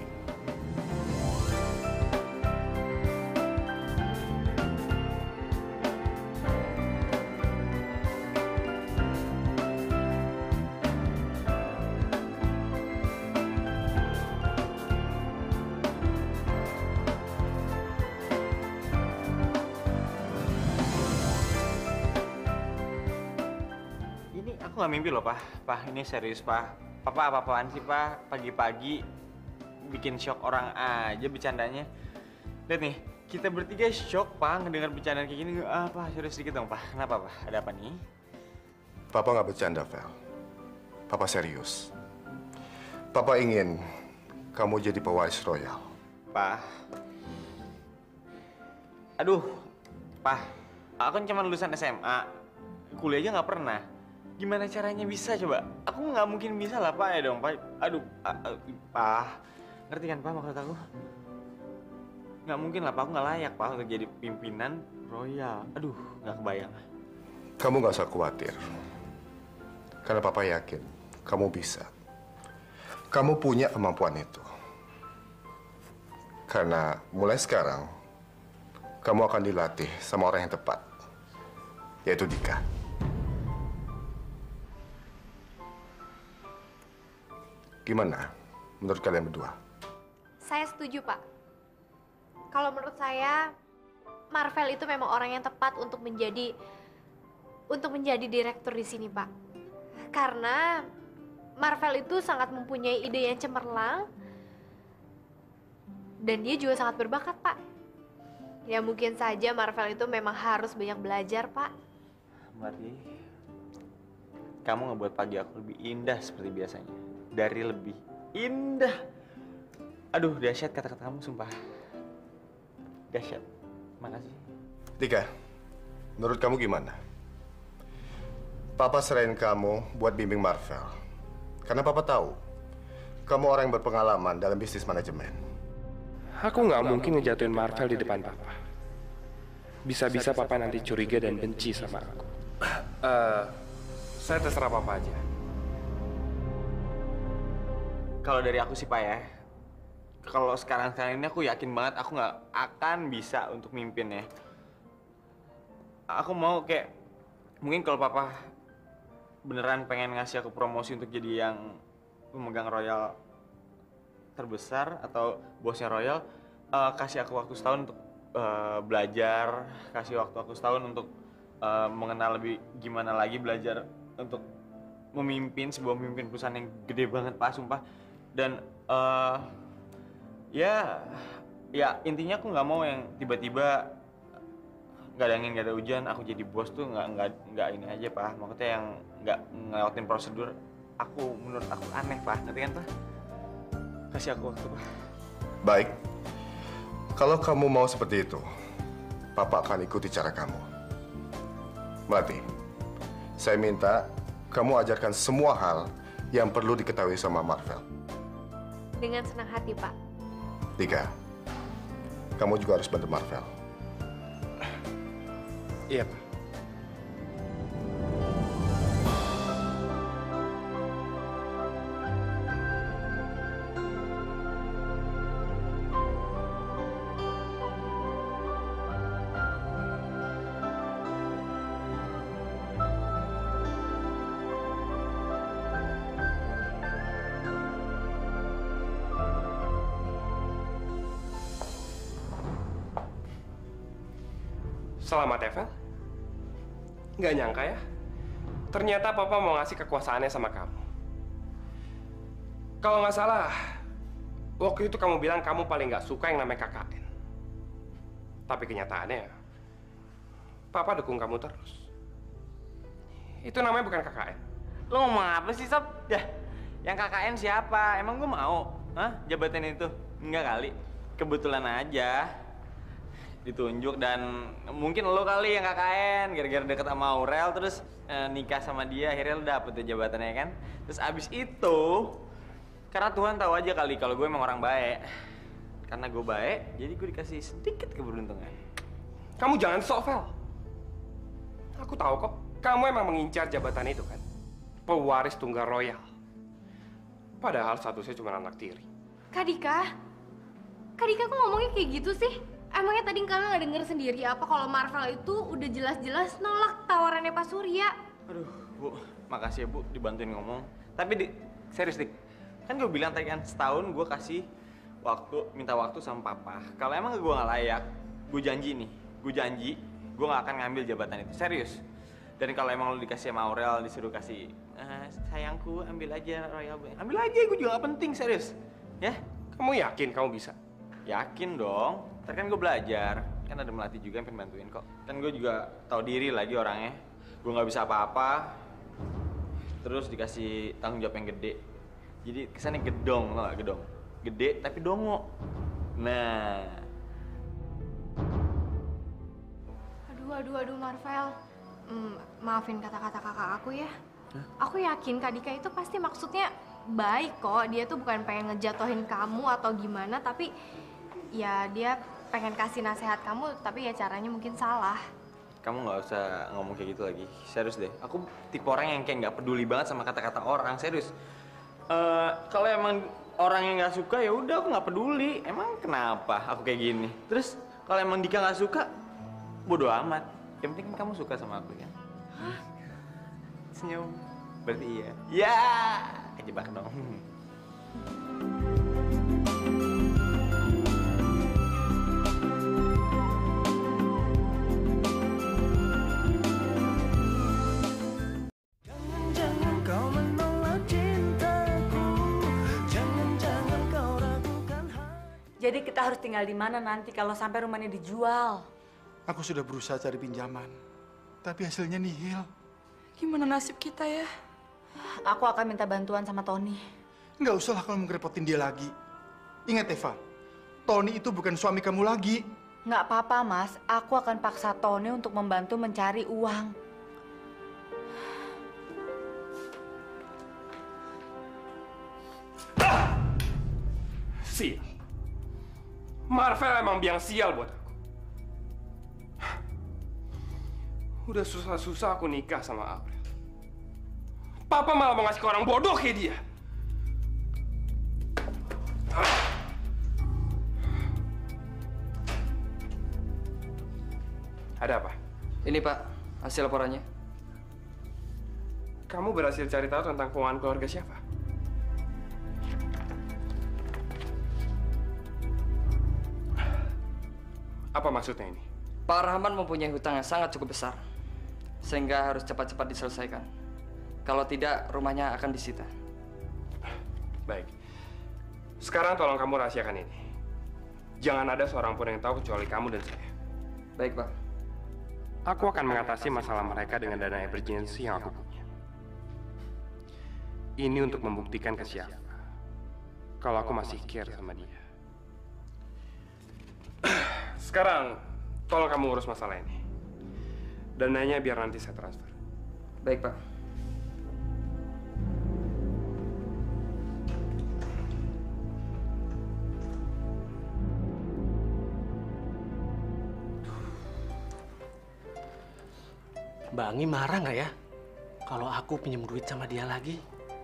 Speaker 10: Aku nggak mimpi loh, Pak. Pak, ini serius, Pak. Papa apa-apaan sih, Pak? Pagi-pagi bikin shock orang aja bercandanya. Lihat nih, kita bertiga shock, Pak, ngedengar bercandaan kayak gini. Pak, serius sedikit dong, Pak. Kenapa, Pak? Ada apa nih?
Speaker 3: Papa nggak bercanda, Vel. Papa serius. Papa ingin kamu jadi pewaris Royal.
Speaker 10: Pak. Aduh, Pak. Aku kan cuma lulusan SMA. Kuliah aja nggak pernah. Gimana caranya bisa coba? Aku nggak mungkin bisa lah, Pak, ya dong, Pak. Aduh, Pak. Ngerti kan, Pak, maksud aku? Nggak mungkin lah, Pak. Aku nggak layak, Pak, untuk jadi pimpinan Royal. Aduh, nggak kebayang.
Speaker 3: Kamu nggak usah khawatir. Karena Papa yakin kamu bisa. Kamu punya kemampuan itu. Karena mulai sekarang, kamu akan dilatih sama orang yang tepat. Yaitu Dika. Gimana menurut kalian berdua?
Speaker 6: Saya setuju, Pak. Kalau menurut saya, Marvel itu memang orang yang tepat untuk menjadi direktur di sini, Pak. Karena Marvel itu sangat mempunyai ide yang cemerlang dan dia juga sangat berbakat, Pak. Ya mungkin saja Marvel itu memang harus banyak belajar, Pak.
Speaker 10: Berarti kamu ngebuat pagi aku lebih indah seperti biasanya. Dari lebih indah. Aduh, dahsyat kata-kata kamu, sumpah. Dahsyat. Makasih.
Speaker 3: Tika, menurut kamu gimana? Papa serahin kamu buat bimbing Marvel. Karena Papa tahu, kamu orang yang berpengalaman dalam bisnis manajemen.
Speaker 8: Aku nggak mungkin ngejatuhin Marvel di depan Papa. Bisa-bisa Papa nanti curiga dan benci sama aku. Saya terserah Papa aja.
Speaker 10: Kalau dari aku sih, Pak ya. Kalau sekarang ini aku yakin banget aku nggak akan bisa untuk mimpin ya. Aku mau kayak, mungkin kalau Papa beneran pengen ngasih aku promosi untuk jadi yang pemegang Royal terbesar atau bosnya Royal, kasih aku waktu setahun untuk belajar, kasih waktu aku setahun untuk mengenal lebih gimana lagi belajar untuk memimpin sebuah pemimpin perusahaan yang gede banget, Pak, sumpah. Dan ya intinya aku nggak mau yang tiba-tiba nggak ada angin nggak ada hujan aku jadi bos tuh nggak ini aja, Pak. Maksudnya yang nggak ngelewatin prosedur. Menurut aku aneh, Pak. Ngerti kan, Pak? Kasih aku waktu, Pak.
Speaker 3: Baik, kalau kamu mau seperti itu, Papa akan ikuti cara kamu. Melati, saya minta kamu ajarkan semua hal yang perlu diketahui sama Marvel.
Speaker 6: Dengan senang hati, Pak.
Speaker 3: Tika, kamu juga harus bantu Marvel.
Speaker 8: Iya, Pak. Selamat, Evel. Nggak nyangka ya, ternyata Papa mau ngasih kekuasaannya sama kamu. Kalau nggak salah, waktu itu kamu bilang kamu paling nggak suka yang namanya KKN. Tapi kenyataannya, Papa dukung kamu terus. Itu namanya bukan KKN.
Speaker 10: Lo ngomong apa sih, Sob? Ya, yang KKN siapa? Emang gue mau? Hah? Jabatan itu? Enggak kali. Kebetulan aja ditunjuk dan mungkin lo kali yang KKN gara-gara deket sama Aurel terus nikah sama dia akhirnya lo dapet tuh jabatannya kan. Terus abis itu karena Tuhan tahu aja kali kalau gue emang orang baik. Karena gue baik jadi gue dikasih sedikit keberuntungan.
Speaker 8: Kamu jangan sok, Vel. Aku tahu kok, kamu emang mengincar jabatan itu kan, pewaris tunggal royal. Padahal statusnya cuma anak tiri.
Speaker 6: Kak Dika kok ngomongnya kayak gitu sih? Emangnya tadi kalian nggak denger sendiri apa kalau Marvel itu udah jelas-jelas nolak tawarannya Pak Surya?
Speaker 10: Aduh, Bu, makasih ya, Bu, dibantuin ngomong. Tapi serius, Dik. Kan gue bilang tadi kan setahun gue kasih minta waktu sama Papa. Kalau emang gue nggak layak, gue janji gue nggak akan ngambil jabatan itu. Serius. Dan kalau emang lo dikasih sama Aurel, disuruh kasih, sayangku ambil aja Royal, ambil aja, gue juga nggak penting, serius. Ya?
Speaker 8: Kamu yakin kamu bisa?
Speaker 10: Yakin dong. Ntar kan gue belajar, kan ada Melati juga yang pengen bantuin kok. Kan gue juga tahu diri lagi orangnya. Gue nggak bisa apa-apa. Terus dikasih tanggung jawab yang gede. Jadi kesannya gedong, tau gak gedong? Gede tapi dongo. Nah.
Speaker 6: Aduh Marvel. Maafin kata-kata kakak aku ya. Aku yakin Kak Dika itu pasti maksudnya baik kok. Dia tuh bukan pengen ngejatohin kamu atau gimana, tapi ya dia pengen kasih nasihat kamu, tapi ya caranya mungkin salah.
Speaker 10: Kamu nggak usah ngomong kayak gitu lagi. Serius deh, aku tipe orang yang kayak nggak peduli banget sama kata-kata orang. Serius. Kalau emang orang yang nggak suka ya udah aku nggak peduli. Emang kenapa aku kayak gini? Terus kalau emang Dika nggak suka, bodo amat. Yang penting kan kamu suka sama aku kan?
Speaker 6: Hah?
Speaker 10: Senyum. Berarti iya. Ya, kejebak dong.
Speaker 1: Jangan kau menolak cinta
Speaker 15: Jadi kita harus tinggal di mana nanti kalau sampai rumahnya dijual?
Speaker 13: Aku sudah berusaha cari pinjaman, tapi hasilnya nihil.
Speaker 14: Gimana nasib kita ya?
Speaker 15: Aku akan minta bantuan sama Tony.
Speaker 13: Nggak usah lah kamu ngerepotin dia lagi. Ingat Eva, Tony itu bukan suami kamu lagi.
Speaker 15: Nggak apa-apa, Mas. Aku akan paksa Tony untuk membantu mencari uang.
Speaker 8: Sial. Marvel emang biang sial buat aku. Udah susah-susah aku nikah sama April. Papa malah mau ngasih ke orang bodoh kayak dia. Ada apa?
Speaker 16: Ini Pak, hasil laporannya.
Speaker 8: Kamu berhasil cari tahu tentang keuangan keluarga siapa? Apa maksudnya ini?
Speaker 16: Pak Rahman mempunyai hutang yang sangat cukup besar, sehingga harus cepat-cepat diselesaikan. Kalau tidak, rumahnya akan disita.
Speaker 8: Baik. Sekarang tolong kamu rahasiakan ini. Jangan ada seorang pun yang tahu kecuali kamu dan saya.
Speaker 16: Baik, Pak.
Speaker 8: Aku akan mengatasi masalah mereka dengan dana emergency yang aku punya. Ini untuk membuktikan ke siapa kalau aku masih care sama dia. Sekarang, tolong kamu urus masalah ini. Dananya biar nanti saya transfer.
Speaker 16: Baik, Pak.
Speaker 17: Mbak Anggi marah nggak ya kalau aku pinjam duit sama dia lagi?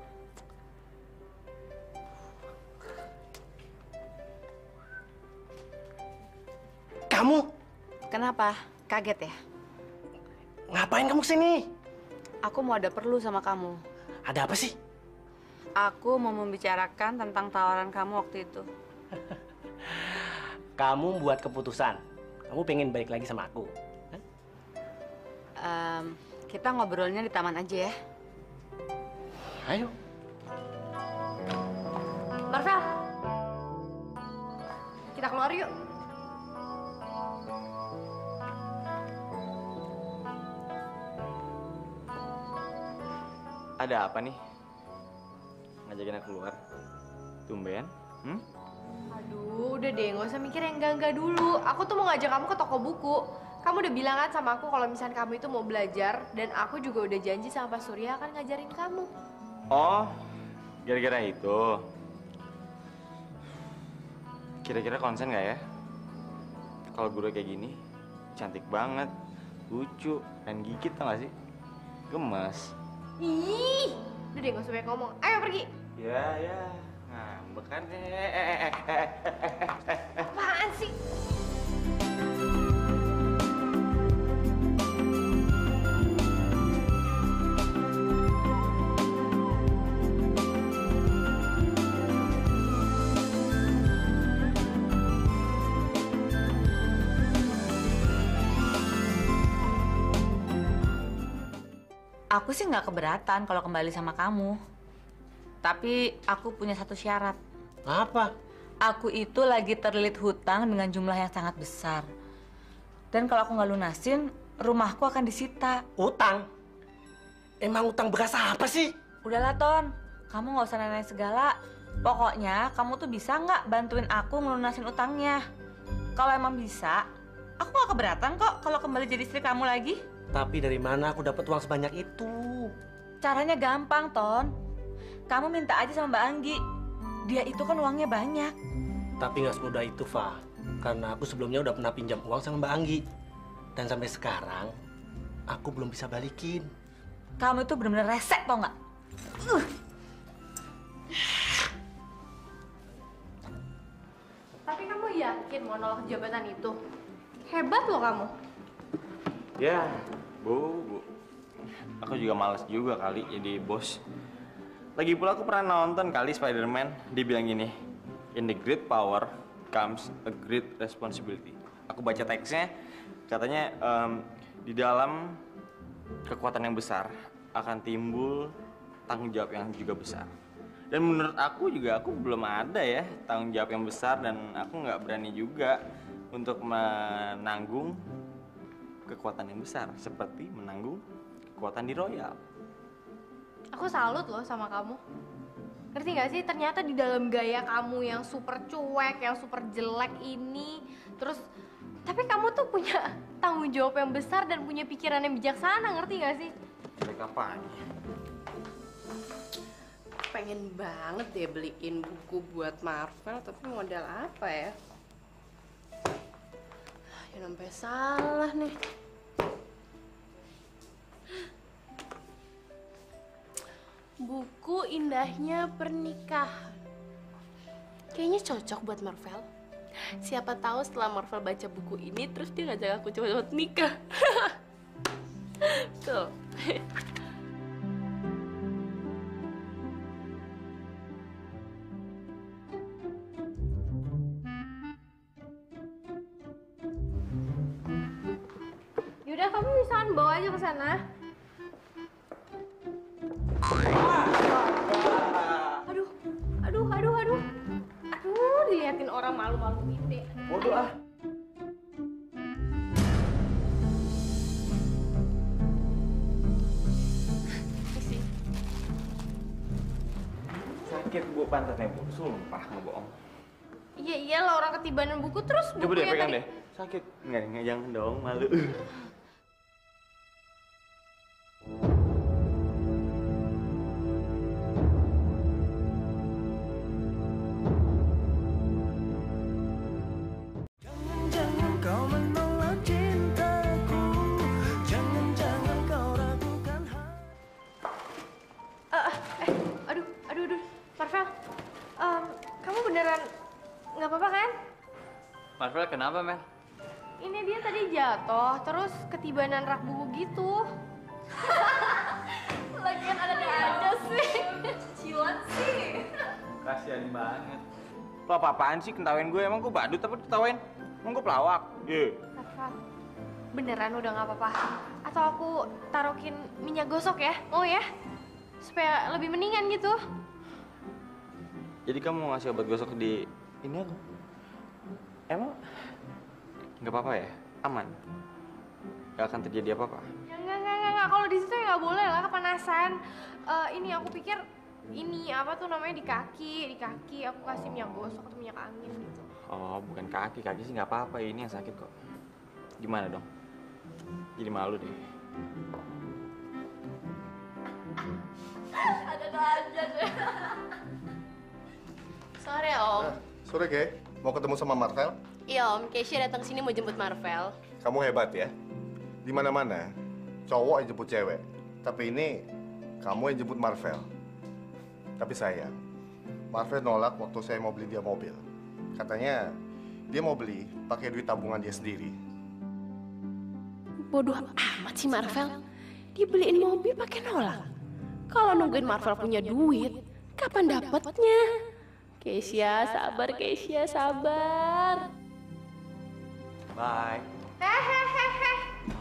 Speaker 17: Kamu?
Speaker 15: Kenapa? Kaget ya?
Speaker 17: Ngapain kamu kesini?
Speaker 15: Aku mau ada perlu sama kamu.
Speaker 17: Ada apa sih?
Speaker 15: Aku mau membicarakan tentang tawaran kamu waktu itu.
Speaker 17: Kamu buat keputusan. Kamu pengen balik lagi sama aku.
Speaker 15: Kita ngobrolnya di taman aja ya.
Speaker 17: Ayo.
Speaker 6: Marvel, kita keluar yuk.
Speaker 10: Ada apa nih? Ngajakin aku keluar? Tumben?
Speaker 6: Aduh, udah deh, nggak usah mikir yang enggak dulu. Aku tuh mau ngajak kamu ke toko buku. Kamu udah bilang kan sama aku kalau misalnya kamu itu mau belajar, dan aku juga udah janji sama Pak Surya akan ngajarin kamu.
Speaker 10: Oh, gara-gara itu. Kira-kira konsen nggak ya? Kalau guru kayak gini, cantik banget, lucu, dan gigit tau gak sih? Gemes.
Speaker 6: Ih, udah deh, nggak usah banyak ngomong. Ayo pergi.
Speaker 10: Ya, ngambek kan?
Speaker 6: Apaan sih?
Speaker 15: Aku sih nggak keberatan kalau kembali sama kamu. Tapi aku punya satu syarat.
Speaker 17: Apa?
Speaker 15: Aku itu lagi terlilit hutang dengan jumlah yang sangat besar. Dan kalau aku nggak lunasin, rumahku akan disita.
Speaker 17: Utang? Emang utang bekas apa sih?
Speaker 15: Udahlah, Ton. Kamu nggak usah nanya segala. Pokoknya kamu tuh bisa nggak bantuin aku ngelunasin utangnya? Kalau emang bisa, aku nggak keberatan kok kalau kembali jadi istri kamu lagi.
Speaker 17: Tapi dari mana aku dapat uang sebanyak itu?
Speaker 15: Caranya gampang, Ton. Kamu minta aja sama Mbak Anggi. Dia itu kan uangnya banyak.
Speaker 17: Tapi nggak semudah itu, Fa. Karena aku sebelumnya udah pernah pinjam uang sama Mbak Anggi. Dan sampai sekarang, aku belum bisa balikin.
Speaker 15: Kamu itu benar-benar resek, tau nggak?
Speaker 6: Tapi kamu yakin mau nolak jabatan itu? Hebat loh kamu.
Speaker 10: Ya, Bu. Aku juga males juga kali jadi bos. Lagi pula aku pernah nonton kali Spider-Man. Dia bilang gini, in the great power comes a great responsibility. Aku baca teksnya, katanya di dalam kekuatan yang besar akan timbul tanggung jawab yang juga besar. Dan menurut aku juga aku belum ada ya tanggung jawab yang besar dan aku nggak berani juga untuk menanggung kekuatan yang besar seperti menanggung kekuatan di Royal.
Speaker 6: Aku salut loh sama kamu. Ngerti gak sih, ternyata di dalam gaya kamu yang super cuek, yang super jelek ini, terus tapi kamu tuh punya tanggung jawab yang besar dan punya pikiran yang bijaksana, ngerti gak sih?
Speaker 10: Jelek apanya?
Speaker 11: Pengen banget deh beliin buku buat Marvel, tapi modal apa ya? Jangan sampai salah nih. Buku Indahnya Pernikahan. Kayaknya cocok buat Marvel. Siapa tahu setelah Marvel baca buku ini, terus dia ngajak aku cepet-cepet nikah. Tuh.
Speaker 6: Yaudah, kamu bisa bawa aja ke sana. Aduh, diliatin orang malu-malu gede.
Speaker 10: Bodoh ah. Sakit Bu pantatnya Bu, sumpah nggak bohong.
Speaker 6: Iya iyalah, orang ketibanan buku terus
Speaker 10: Coba deh
Speaker 6: bukunya
Speaker 10: pegang
Speaker 6: tadi.
Speaker 10: deh. Sakit. Enggak, jangan dong, malu.
Speaker 1: Jangan kau menolak cintaku, jangan kau ragukan
Speaker 6: Aduh, Marvel, kamu beneran nggak apa-apa kan?
Speaker 16: Marvel kenapa, Mel?
Speaker 6: Ini dia tadi jatuh, terus ketibanan rak buku gitu. Lagian ada aja sih. Cilan sih.
Speaker 10: Kasian banget. Lo apa-apaan sih ketawain gue? Emang gue badut apa ketawain? Emang gue pelawak? Iya.
Speaker 6: Marvel, beneran udah nggak apa-apa? Atau aku taruhin minyak gosok ya? Mau ya? Supaya lebih mendingan gitu.
Speaker 10: Jadi kamu mau ngasih obat gosok di ini aku? Emang nggak apa-apa ya? Aman? Gak akan terjadi apa-apa?
Speaker 6: Ya, enggak. Kalau di situ ya nggak boleh lah, kepanasan. Ini aku pikir ini apa tuh namanya di kaki aku kasih minyak gosok atau minyak angin gitu.
Speaker 10: Oh, bukan kaki sih nggak apa-apa. Ini yang sakit kok. Gimana dong? Jadi malu deh.
Speaker 11: Ada aja deh. Sore Om.
Speaker 3: Sore, Ge. Mau ketemu sama Marvel?
Speaker 11: Iya Om, Keisha datang sini mau jemput Marvel.
Speaker 3: Kamu hebat ya. Di mana-mana cowok yang jemput cewek. Tapi ini kamu yang jemput Marvel. Tapi sayang, Marvel nolak waktu saya mau beli dia mobil. Katanya dia mau beli pakai duit tabungan dia sendiri.
Speaker 11: Bodoh amat sih Marvel. Dibeliin mobil pakai nolak. Kalau nungguin Marvel punya duit, kapan dapetnya? Keisha, sabar.
Speaker 10: Bye.
Speaker 6: Hehehe.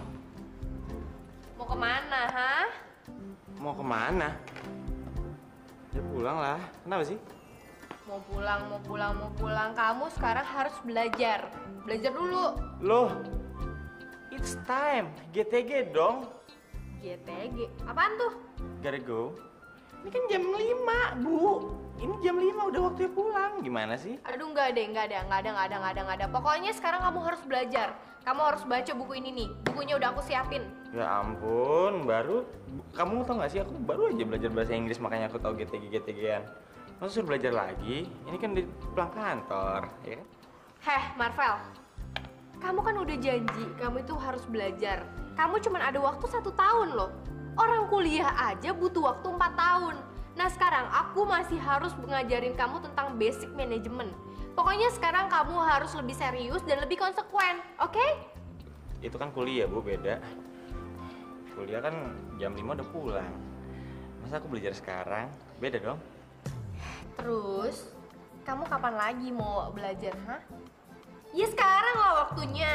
Speaker 6: Mau kemana, ha?
Speaker 10: Mau kemana? Ya pulang lah. Kenapa sih?
Speaker 6: Mau pulang. Kamu sekarang harus belajar. Belajar dulu.
Speaker 10: Loh, it's time. GTG dong.
Speaker 6: GTG. Apaan tuh?
Speaker 10: Gotta go. Ini kan jam 5, Bu. Ini jam 5 udah waktunya pulang. Gimana sih?
Speaker 6: Aduh, nggak ada. Pokoknya sekarang kamu harus belajar. Kamu harus baca buku ini nih. Bukunya udah aku siapin.
Speaker 10: Ya ampun, kamu tau gak sih aku baru aja belajar bahasa Inggris makanya aku tahu GTG-an. Masa suruh belajar lagi? Ini kan di pulang kantor, ya kan?
Speaker 6: Heh, Marvel. Kamu kan udah janji, kamu itu harus belajar. Kamu cuma ada waktu 1 tahun loh. Orang kuliah aja butuh waktu 4 tahun. Nah sekarang aku masih harus ngajarin kamu tentang basic manajemen. Pokoknya sekarang kamu harus lebih serius dan lebih konsekuen, oke?
Speaker 10: Itu kan kuliah, Bu, beda. Kuliah kan jam 5 udah pulang. Masa aku belajar sekarang? Beda dong.
Speaker 6: Terus, kamu kapan lagi mau belajar, ha? Ya sekarang lah waktunya.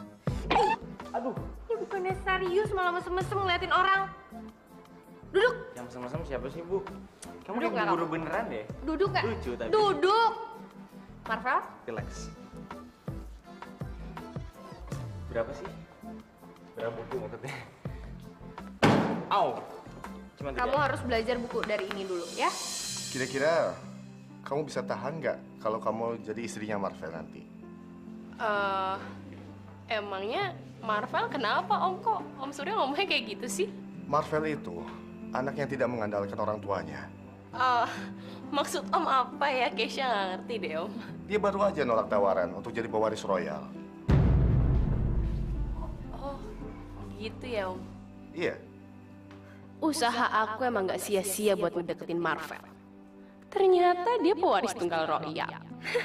Speaker 6: Aduh. Ya bukannya serius malah mesem-mesem ngeliatin orang. Duduk.
Speaker 10: Yang mesem-mesem siapa sih, Bu? Kamu
Speaker 11: Duduk nggak
Speaker 10: buru
Speaker 11: kamu?
Speaker 10: beneran deh.
Speaker 11: Duduk nggak?
Speaker 10: Lucu tapi.
Speaker 11: Duduk. Marvel?
Speaker 10: Relax. Berapa sih? Berapa buku maksudnya? Au. Cuma
Speaker 6: Kamu harus belajar buku dari ini dulu ya.
Speaker 3: Kira-kira kamu bisa tahan nggak kalau kamu jadi istrinya Marvel nanti?
Speaker 11: Emangnya Marvel kenapa Om? Kok Om Surya ngomongnya kayak gitu sih?
Speaker 3: Marvel itu anak yang tidak mengandalkan orang tuanya.
Speaker 11: Maksud Om apa ya? Keisha nggak ngerti deh Om.
Speaker 3: Dia baru aja nolak tawaran untuk jadi pewaris royal.
Speaker 11: Oh, gitu ya Om.
Speaker 3: Iya.
Speaker 11: Usaha aku emang nggak sia-sia buat ngedeketin Marvel. Ternyata dia pewaris tunggal royal.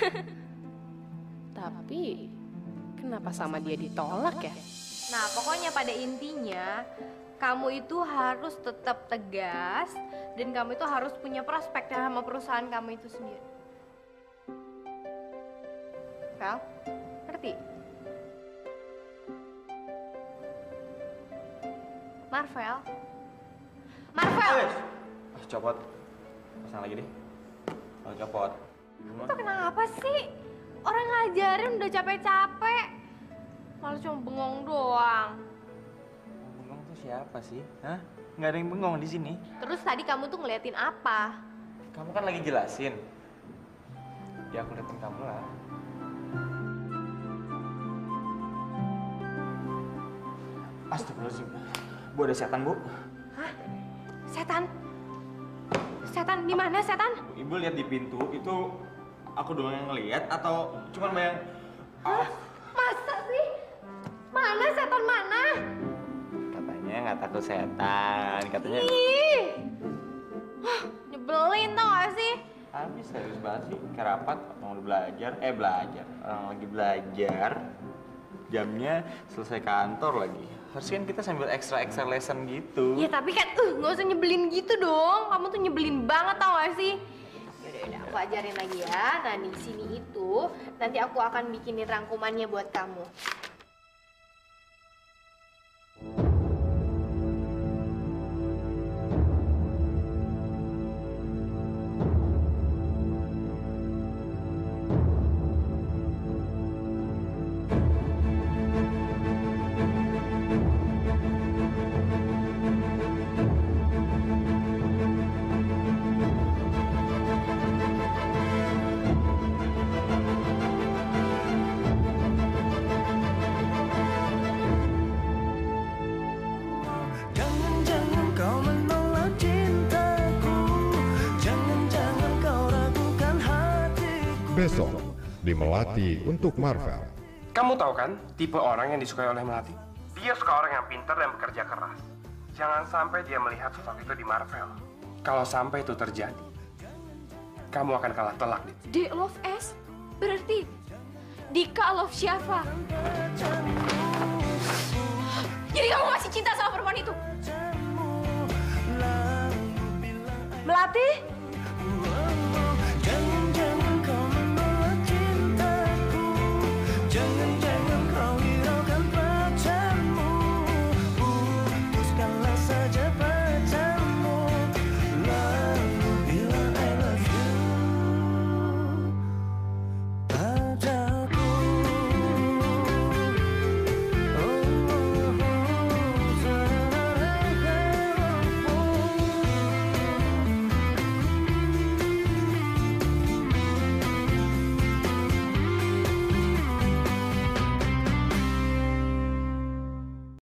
Speaker 11: Tapi kenapa sama dia ditolak ya?
Speaker 6: Nah, pokoknya pada intinya kamu itu harus tetap tegas dan kamu itu harus punya prospek sama perusahaan kamu itu sendiri. Vel, ngerti? Marvel? Marvel!
Speaker 10: Copot. Pasang lagi deh. Oh, copot.
Speaker 6: Itu kenapa sih? Orang ngajarin udah capek-capek. Malah cuma bengong doang.
Speaker 10: Bengong tuh siapa sih? Hah? Nggak ada yang bengong di sini.
Speaker 6: Terus tadi kamu tuh ngeliatin apa?
Speaker 10: Kamu kan lagi jelasin. Ya aku liatin kamu lah. Astagfirullahaladzim. Bu, ada setan, Bu.
Speaker 6: Hah? Setan? Setan di mana setan?
Speaker 10: Ibu lihat di pintu itu aku doang yang ngeliat atau cuma bayang?
Speaker 6: Hah? Masa sih? Mana setan mana?
Speaker 10: Katanya nggak takut setan, katanya.
Speaker 6: Ih, nyebelin tau gak sih?
Speaker 10: Habis serius banget sih, kayak rapat orang belajar, orang lagi belajar. Jamnya selesai kantor lagi. Harusnya kan kita sambil extra lesson gitu.
Speaker 6: Ya tapi kan, nggak usah nyebelin gitu dong. Kamu tuh nyebelin banget tau gak sih? Yaudah, aku ajarin lagi ya. Nah di sini itu nanti aku akan bikinin rangkumannya buat kamu.
Speaker 1: Jangan-jangan kau menolak cintaku, jangan-jangan kau ragukan hatiku.
Speaker 18: Besok di Melati untuk Marvel.
Speaker 8: Kamu tahu kan tipe orang yang disukai oleh Melati? Dia suka orang yang pintar dan bekerja keras. Jangan sampai dia melihat sosok itu di Marvel. Kalau sampai itu terjadi, kamu akan kalah telak, Dit.
Speaker 6: D love S? Berarti Dika love Syafa. Jadi kamu masih cinta sama perempuan itu?
Speaker 12: Melati?